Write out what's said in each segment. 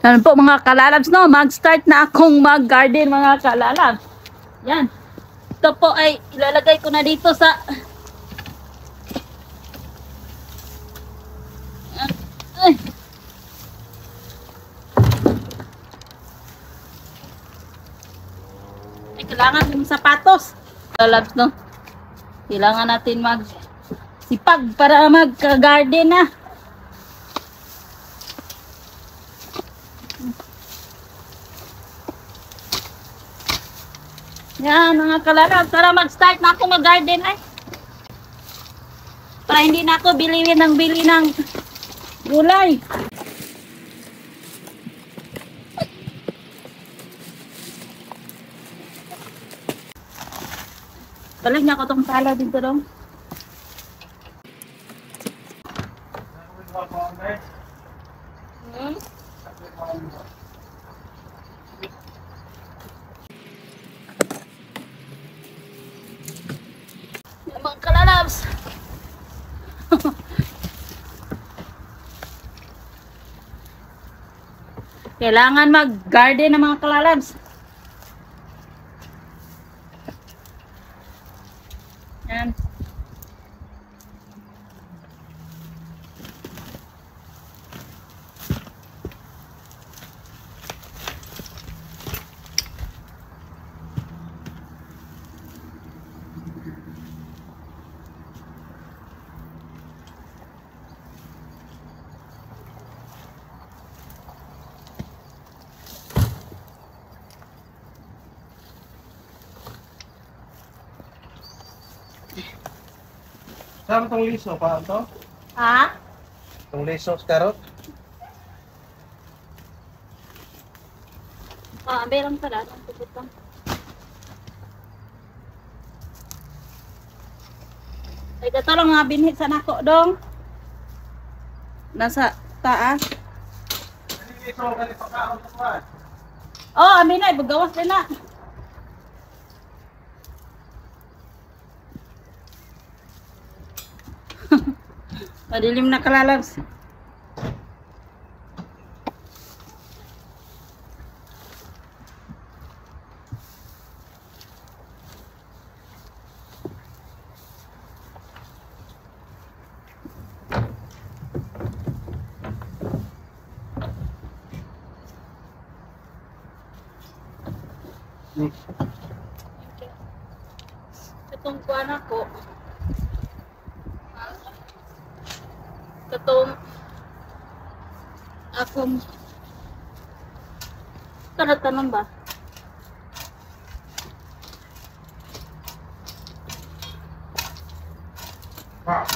Yan po mga kalalabs, no? Mag-start na akong mag-garden mga kalalabs. Yan. Ito po ay ilalagay ko na dito sa... Ay. Ay, kailangan yung sapatos. Kalalabs, no? Kailangan natin mag-sipag para mag-garden na. Yan mga kalalabs, para mag-start na ako mag-garden ay. Para hindi na ako bili ng gulay. Balik niya ako itong sala dito dong. Mga kalalabs. Kailangan mag-garden ng mga kalalabs. Yan. Saan itong liso? Paano to? Ha? Itong liso, karot? Ah, meron pala. Ang tubot lang. Ay, ito lang mga binhit sa nako dong. Nasa taas. Liso, ganit pa kaon ito ba? Oh, amin na. Ibagawas din na. Madilim na kalalabs. Itong kuwan ako. Itong akong tanong ba? Wow.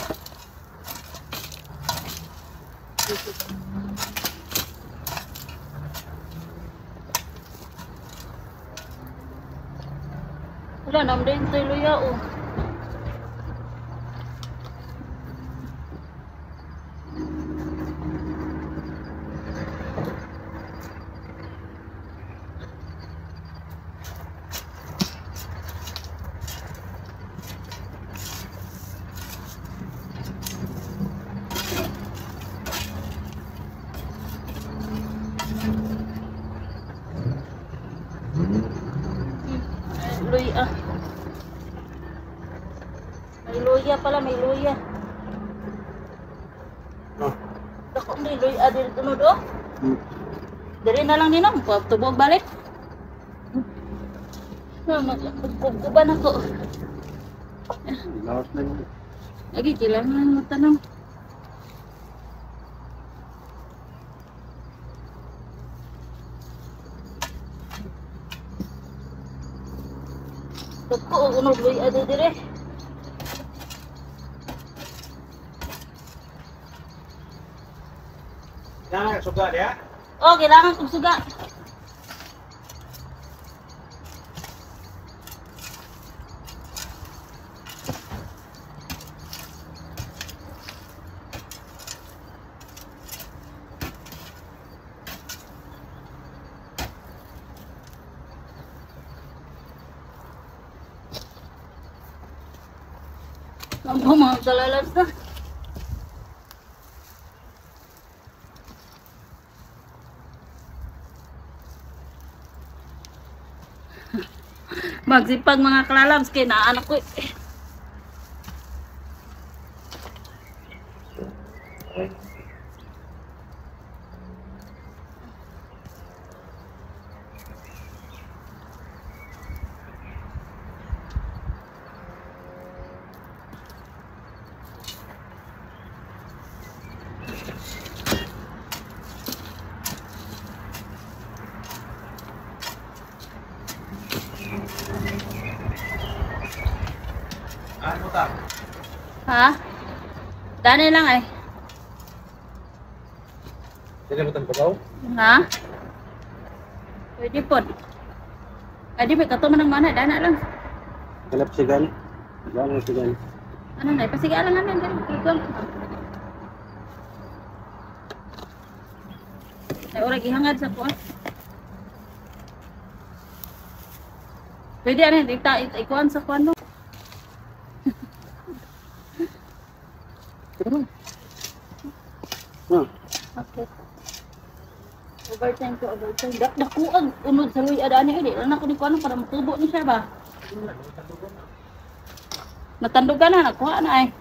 Wala naman din ito luya oh. Luya. May luya pala, may luya. Oh. Ako may luya din tunod oh. Dari na lang din oh, tubog balik. Magkukuban ako. Lawas na yun. Lagi kailangan mo tanong. Toko, unog luya din dire. Yan, sugat ya? Oh, kailangan kong suga. Ang mga kalalabs na. Magsipag mga kalalabs kay naanak ko. Ano ta? Ha? Dani lang ay. Dili mo tanong Ha? Pwede po. Adi may katuman ng mana, dana lang. Galap sigal. Galap sigal. Ano na, pasigalan namin. Ikaw. Ay, orag ihangad sa kuha. Pwede ano, ikuhan sa kuha no. Okay. Overtime ko, overtime. Dakuan, unod sa luy adaan niya. Hindi lang ako ni kuha para matubo ni siya ba? Natandugan na, nakuha na ay.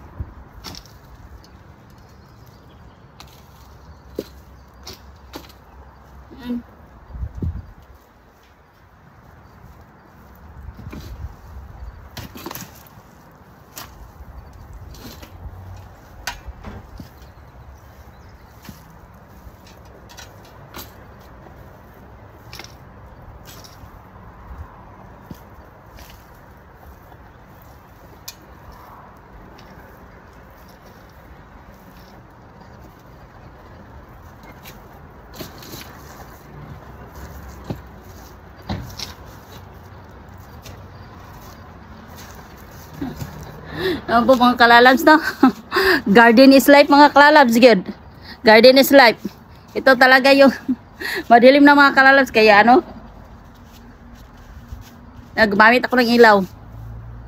Ano po mga kalalabs no? Garden is life mga kalalabs, good. Garden is life. Ito talaga yung madilim na mga kalalabs kaya ano? Gumamit ako ng ilaw.